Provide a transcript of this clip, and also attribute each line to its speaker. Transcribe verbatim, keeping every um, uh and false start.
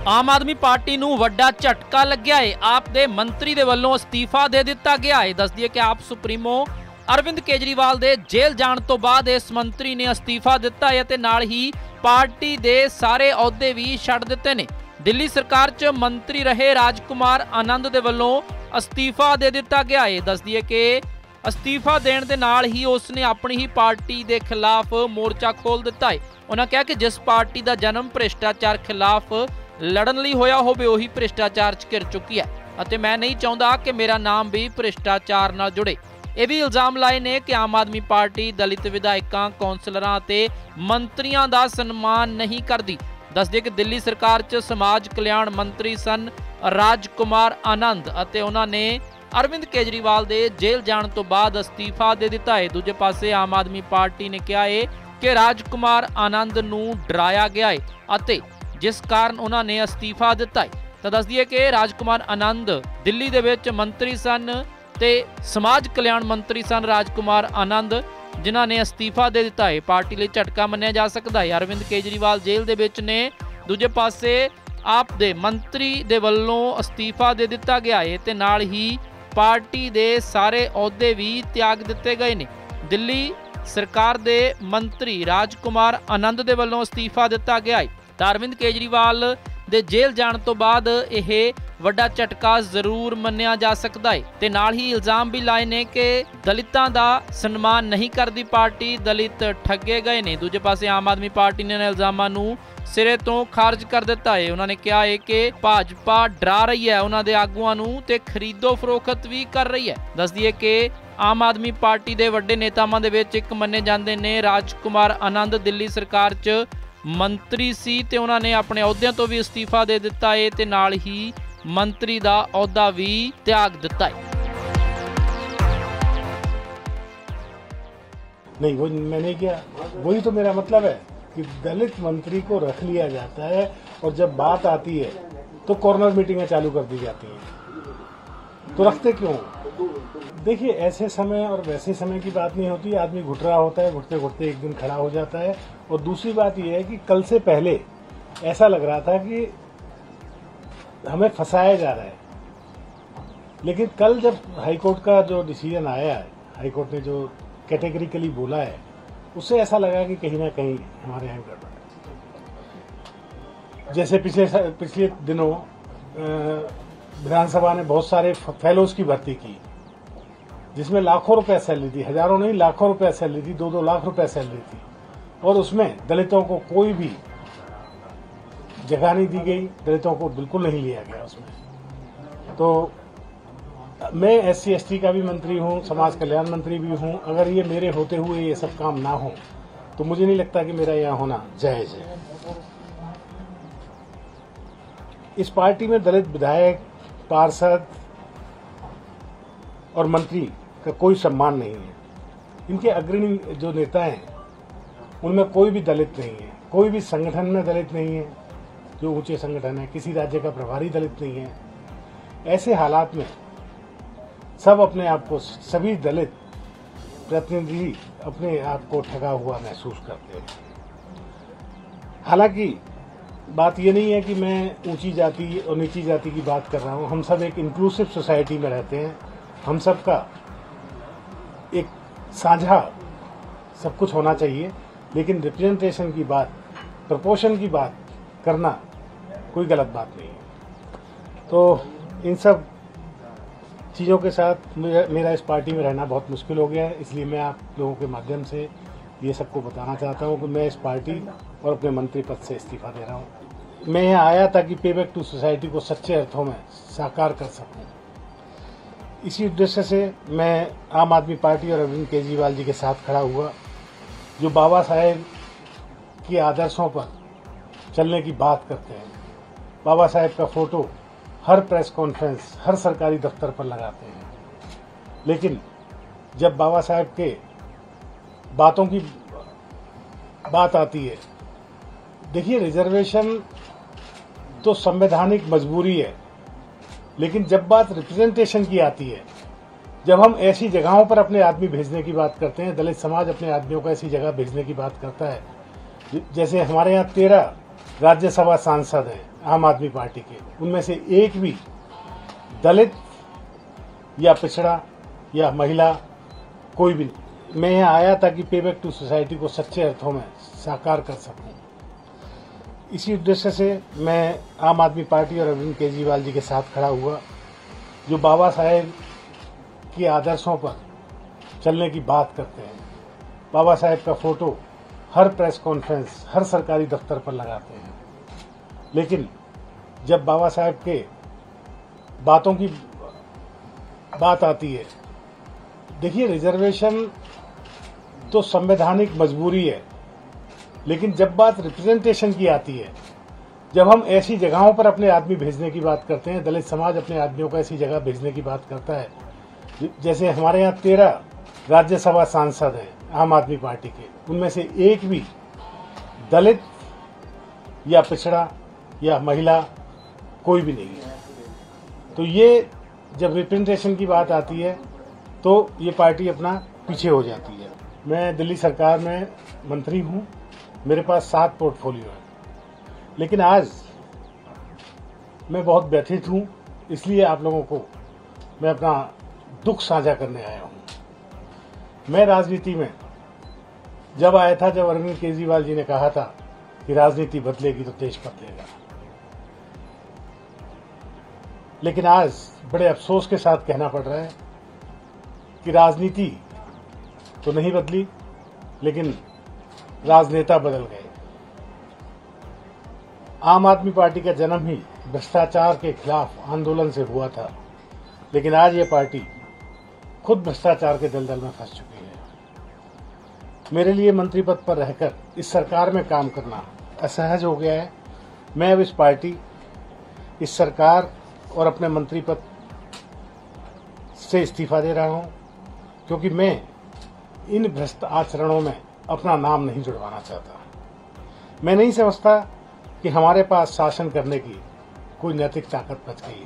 Speaker 1: आम आदमी पार्टी नूं वड्डा झटका लग्या है। आप दे मंत्री दे वल्लों अस्तीफा दे दिता गया है। दस दिए कि आप सुप्रीमो अरविंद केजरीवाल दे जेल जाण तो बाद इस मंत्री ने अस्तीफा दिता है ते नाल ही पार्टी दे सारे अहुदे भी छड्ड दिते ने। दिल्ली सरकार च मंत्री रहे राजकुमार आनंद दे वल्लों अस्तीफा दे दिता गया है। दस दिए कि अस्तीफा देण दे नाल ही उसने अपनी ही पार्टी दे खिलाफ मोर्चा खोल दिता है। उन्होंने कहा कि जिस पार्टी का जन्म भ्रिष्टाचार खिलाफ लड़न लई होया होवे उही भ्रिष्टाचार च घिर चुकी है अते मैं नहीं चाहता कि मेरा नाम भी भ्रिष्टाचार नाल जुड़े। यह भी इल्जाम लाए ने कि आम आदमी पार्टी दलित विधायकों कौंसलरां ते मंत्रियों का सन्मान नहीं करती। दस दिए कि दिल्ली सरकार च समाज कल्याण मंत्री सन राजकुमार आनंद अते उन्होंने अरविंद केजरीवाल दे जेल जाण तो बाद अस्तीफा दे दिता है। दूजे पासे आम आदमी पार्टी ने कहा है कि राजकुमार आनंद नूं डराया गया है अते जिस कारण उन्होंने अस्तीफा दिता है। तो दस दिए कि राजकुमार आनंद दिल्ली दे विच मंत्री सन ते समाज कल्याण मंत्री सन राजकुमार आनंद जिन्हां ने अस्तीफा दे दिता है। पार्टी लई झटका मन्निया जा सकता है। अरविंद केजरीवाल जेल दे विच ने, दूजे पासे आप दे मंत्री दे वल्लों अस्तीफा दे दिता गया है ते नाल ही पार्टी दे सारे अहुदे भी त्याग दिते गए ने। दिल्ली सरकार दे मंत्री राजकुमार आनंद दे वल्लों अस्तीफा दिता गया है। अरविंद केजरीवाल दे जेल जाण तो बाद यह वड्डा झटका जरूर मन्निया जा सकता है ते नाल ही इल्जाम भी लाए ने कि दलितां दा सन्मान नहीं करती पार्टी, दलित ठगे गए ने। दूजे पासे आम आदमी पार्टी ने इल्जामां नूं सिरे तो खारिज कर दिता है। उन्होंने कहा है कि भाजपा डरा रही है उन्होंने आगुआं नूं ते खरीदो फरोख्त भी कर रही है। दस दिए कि आम आदमी पार्टी दे वड्डे नेतावां दे विच एक मन्ने जांदे ने राजकुमार आनंद दिल्ली सरकार च मंत्री सी ते उन्होंने अपने अहुदिਆਂ तो भी अस्तीफा दे दिता है ते नाल ही मंत्री दा अहुदा भी त्याग दिता है।
Speaker 2: नहीं, वो मैंने किया, वही तो मेरा मतलब है कि दलित मंत्री को रख लिया जाता है और जब बात आती है तो कॉर्नर मीटिंगें चालू कर दी जाती हैं। तो रखते क्यों? देखिए, ऐसे समय और वैसे समय की बात नहीं होती। आदमी घुट रहा होता है, घुटते घुटते एक दिन खड़ा हो जाता है। और दूसरी बात यह है कि कल से पहले ऐसा लग रहा था कि हमें फंसाया जा रहा है, लेकिन कल जब हाईकोर्ट का जो डिसीजन आया है, हाईकोर्ट ने जो कैटेगरिकली बोला है, उससे ऐसा लगा कि कहीं ना कहीं हमारे यहाँ गड़बड़ है। जैसे पिछले पिछले दिनों विधानसभा ने बहुत सारे फेलोज की भर्ती की जिसमें लाखों रुपए सैलरी थी, हजारों नहीं लाखों रुपए सैलरी थी, दो दो लाख रुपए सैलरी थी, और उसमें दलितों को कोई भी जगह नहीं दी गई, दलितों को बिल्कुल नहीं लिया गया उसमें। तो मैं एस सी एस टी का भी मंत्री हूं, समाज कल्याण मंत्री भी हूं। अगर ये मेरे होते हुए ये सब काम ना हो तो मुझे नहीं लगता कि मेरा यहाँ होना जायज है। इस पार्टी में दलित विधायक, पार्षद और मंत्री का कोई सम्मान नहीं है। इनके अग्रणी जो नेता हैं उनमें कोई भी दलित नहीं है, कोई भी संगठन में दलित नहीं है जो ऊंचे संगठन है, किसी राज्य का प्रभारी दलित नहीं है। ऐसे हालात में सब अपने आप को, सभी दलित प्रतिनिधि अपने आप को ठगा हुआ महसूस करते हैं। हालांकि बात यह नहीं है कि मैं ऊंची जाति और नीची जाति की बात कर रहा हूं। हम सब एक इंक्लूसिव सोसाइटी में रहते हैं। हम सबका एक साझा सब कुछ होना चाहिए, लेकिन रिप्रेजेंटेशन की बात, प्रपोर्शन की बात करना कोई गलत बात नहीं है। तो इन सब चीज़ों के साथ मेरा, मेरा इस पार्टी में रहना बहुत मुश्किल हो गया है। इसलिए मैं आप लोगों के माध्यम से ये सबको बताना चाहता हूँ कि मैं इस पार्टी और अपने मंत्री पद से इस्तीफा दे रहा हूँ। मैं यहाँ आया ताकि पे बैक टू सोसाइटी को सच्चे अर्थों में साकार कर सकूँ। इसी उद्देश्य से मैं आम आदमी पार्टी और अरविंद केजरीवाल जी के साथ खड़ा हुआ, जो बाबा साहेब के आदर्शों पर चलने की बात करते हैं। बाबा साहेब का फोटो हर प्रेस कॉन्फ्रेंस, हर सरकारी दफ्तर पर लगाते हैं, लेकिन जब बाबा साहेब के बातों की बात आती है, देखिए रिजर्वेशन तो संवैधानिक मजबूरी है, लेकिन जब बात रिप्रेजेंटेशन की आती है, जब हम ऐसी जगहों पर अपने आदमी भेजने की बात करते हैं, दलित समाज अपने आदमियों को ऐसी जगह भेजने की बात करता है, जैसे हमारे यहाँ तेरह राज्यसभा सांसद हैं, आम आदमी पार्टी के, उनमें से एक भी दलित या पिछड़ा या महिला कोई भी नहीं। मैं यहाँ आया ताकि पे बैक टू सोसाइटी को सच्चे अर्थों में साकार कर सकूं। इसी उद्देश्य से मैं आम आदमी पार्टी और अरविंद केजरीवाल जी के साथ खड़ा हुआ, जो बाबा साहेब के आदर्शों पर चलने की बात करते हैं। बाबा साहेब का फोटो हर प्रेस कॉन्फ्रेंस, हर सरकारी दफ्तर पर लगाते हैं, लेकिन जब बाबा साहेब के बातों की बात आती है, देखिए रिजर्वेशन तो संवैधानिक मजबूरी है, लेकिन जब बात रिप्रेजेंटेशन की आती है, जब हम ऐसी जगहों पर अपने आदमी भेजने की बात करते हैं, दलित समाज अपने आदमियों को ऐसी जगह भेजने की बात करता है, जैसे हमारे यहाँ तेरह राज्यसभा सांसद हैं आम आदमी पार्टी के, उनमें से एक भी दलित या पिछड़ा या महिला कोई भी नहीं है। तो ये जब रिप्रेजेंटेशन की बात आती है तो ये पार्टी अपना पीछे हो जाती है। मैं दिल्ली सरकार में मंत्री हूं, मेरे पास सात पोर्टफोलियो है, लेकिन आज मैं बहुत व्यथित हूं, इसलिए आप लोगों को मैं अपना दुख साझा करने आया हूं। मैं राजनीति में जब आया था, जब अरविंद केजरीवाल जी ने कहा था कि राजनीति बदलेगी तो देश बदलेगा, लेकिन आज बड़े अफसोस के साथ कहना पड़ रहा है कि राजनीति तो नहीं बदली, लेकिन राजनेता बदल गए। आम आदमी पार्टी का जन्म ही भ्रष्टाचार के खिलाफ आंदोलन से हुआ था, लेकिन आज ये पार्टी खुद भ्रष्टाचार के दलदल में फंस चुकी है। मेरे लिए मंत्री पद पर रहकर इस सरकार में काम करना असहज हो गया है। मैं अब इस पार्टी, इस सरकार और अपने मंत्री पद से इस्तीफा दे रहा हूं, क्योंकि मैं इन भ्रष्ट आचरणों में अपना नाम नहीं जुड़वाना चाहता। मैं नहीं समझता कि हमारे पास शासन करने की कोई नैतिक ताकत बच गई है।